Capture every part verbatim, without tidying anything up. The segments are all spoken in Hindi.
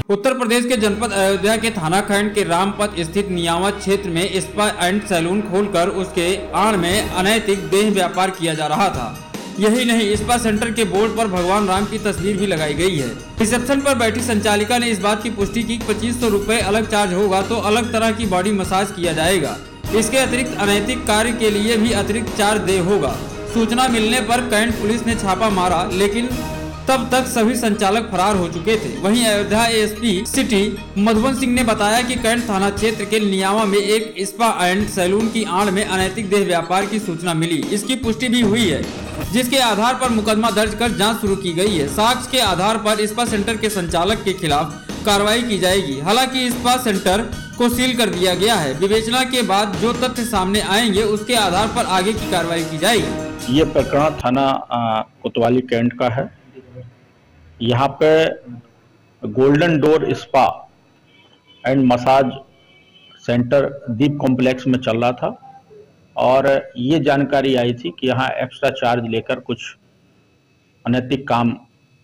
उत्तर प्रदेश के जनपद अयोध्या के थाना खंड के रामपथ स्थित नियामत क्षेत्र में स्पा एंड सैलून खोलकर उसके आड़ में अनैतिक देह व्यापार किया जा रहा था। यही नहीं, स्पा सेंटर के बोर्ड पर भगवान राम की तस्वीर भी लगाई गई है। रिसेप्शन पर बैठी संचालिका ने इस बात की पुष्टि की पच्चीस सौ रूपए अलग चार्ज होगा तो अलग तरह की बॉडी मसाज किया जाएगा। इसके अतिरिक्त अनैतिक कार्य के लिए भी अतिरिक्त चार्ज दे होगा। सूचना मिलने पर कैंट पुलिस ने छापा मारा, लेकिन तब तक सभी संचालक फरार हो चुके थे। वहीं अयोध्या एएसपी सिटी मधुबन सिंह ने बताया कि कैंट थाना क्षेत्र के नियामा में एक स्पा एंड सैलून की आड़ में अनैतिक देह व्यापार की सूचना मिली। इसकी पुष्टि भी हुई है, जिसके आधार पर मुकदमा दर्ज कर जांच शुरू की गई है। साक्ष्य के आधार पर स्पा सेंटर के संचालक के खिलाफ कार्रवाई की जाएगी। हालांकि स्पा सेंटर को सील कर दिया गया है। विवेचना के बाद जो तथ्य सामने आएंगे उसके आधार पर आगे की कार्रवाई की जाएगी। ये प्रकरण थाना कोतवाली कैंट का है। यहाँ पे Golden Door spa and massage centre Deep complex में चल रहा था और ये जानकारी आई थी कि यहाँ एक्स्ट्रा चार्ज लेकर कुछ अनैतिक काम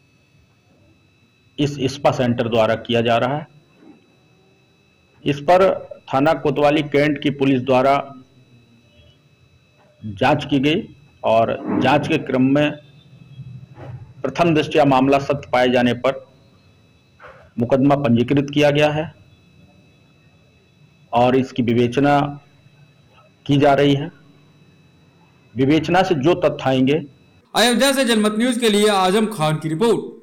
इस स्पा सेंटर द्वारा किया जा रहा है। इस पर थाना कोतवाली कैंट की पुलिस द्वारा जांच की गई और जांच के क्रम में प्रथम दृष्टया मामला सत्य पाए जाने पर मुकदमा पंजीकृत किया गया है और इसकी विवेचना की जा रही है। विवेचना से जो तथ्य आएंगे। अयोध्या से जनमत न्यूज के लिए आजम खान की रिपोर्ट।